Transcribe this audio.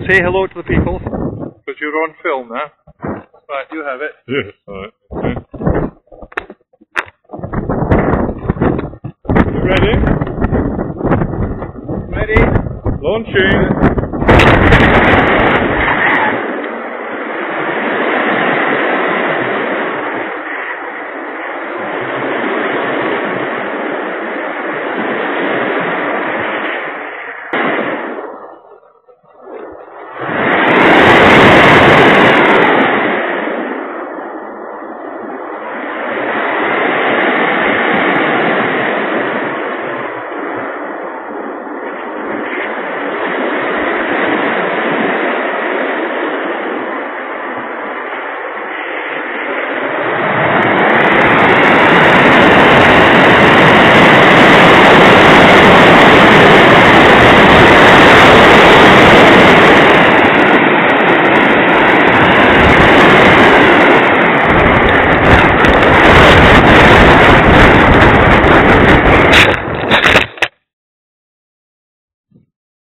say hello to the people, because you're on film now. Right, you have it. Yes, alright. Okay. You ready? Ready? Launching!